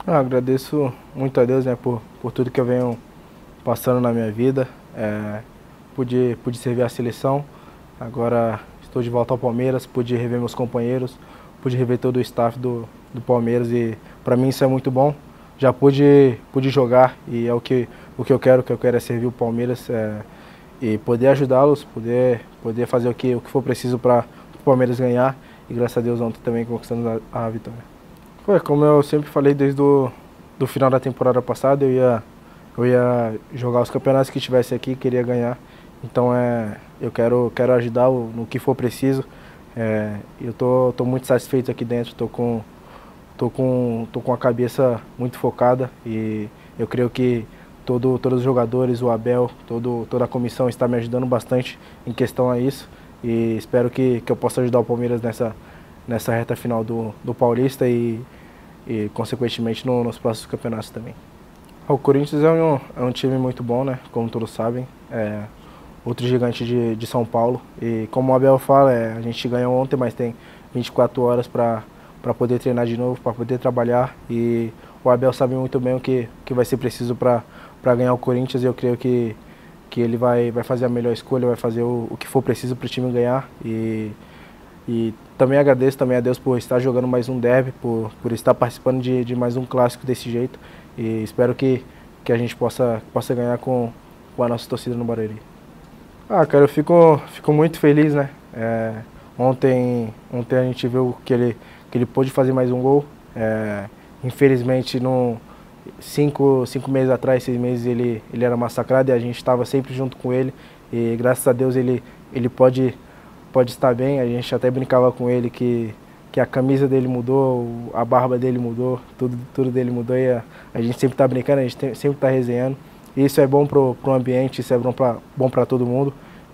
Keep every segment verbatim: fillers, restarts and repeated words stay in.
Ah, agradeço muito a Deus, né, por, por tudo que eu venho passando na minha vida. É, pude, pude servir a seleção, agora estou de volta ao Palmeiras, pude rever meus companheiros, pude rever todo o staff do, do Palmeiras e para mim isso é muito bom. Já pude, pude jogar e é o que, o que eu quero, o que eu quero é servir o Palmeiras é, e poder ajudá-los, poder, poder fazer o que, o que for preciso para o Palmeiras ganhar e graças a Deus ontem também conquistando a, a vitória. Foi, como eu sempre falei desde o do final da temporada passada, eu ia, eu ia jogar os campeonatos que tivesse aqui, queria ganhar. Então é, eu quero, quero ajudar o, no que for preciso. É, eu tô, tô muito satisfeito aqui dentro, tô com, tô com, tô com a cabeça muito focada e eu creio que todo, todos os jogadores, o Abel, todo, toda a comissão está me ajudando bastante em questão a isso e espero que, que eu possa ajudar o Palmeiras nessa, nessa reta final do, do Paulista e, e consequentemente no, nos próximos campeonatos também. O Corinthians é um, é um time muito bom, né? Como todos sabem, é outro gigante de, de São Paulo e como o Abel fala, é, a gente ganhou ontem, mas tem vinte e quatro horas para para poder treinar de novo, para poder trabalhar e o Abel sabe muito bem o que, que vai ser preciso para ganhar o Corinthians e eu creio que, que ele vai, vai fazer a melhor escolha, vai fazer o, o que for preciso para o time ganhar e E também agradeço também a Deus por estar jogando mais um derby, por, por estar participando de, de mais um clássico desse jeito. E espero que, que a gente possa, possa ganhar com, com a nossa torcida no Barueri. Ah, cara, eu fico, fico muito feliz, né? É, ontem, ontem a gente viu que ele, que ele pôde fazer mais um gol. É, infelizmente, no, cinco, cinco meses atrás, seis meses, ele, ele era massacrado e a gente estava sempre junto com ele. E graças a Deus ele, ele pode pode estar bem, a gente até brincava com ele que, que a camisa dele mudou, a barba dele mudou, tudo, tudo dele mudou e a, a gente sempre está brincando, a gente tem, sempre está resenhando. E isso é bom pro, pro ambiente, isso é bom para bom para todo mundo.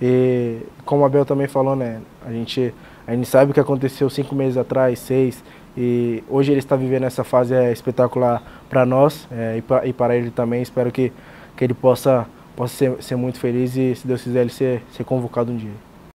E como a Abel também falou, né, a gente, a gente sabe o que aconteceu cinco meses atrás, seis, e hoje ele está vivendo essa fase é, espetacular para nós é, e, pra, e para ele também. Espero que, que ele possa, possa ser, ser muito feliz e, se Deus quiser, ele ser, ser convocado um dia.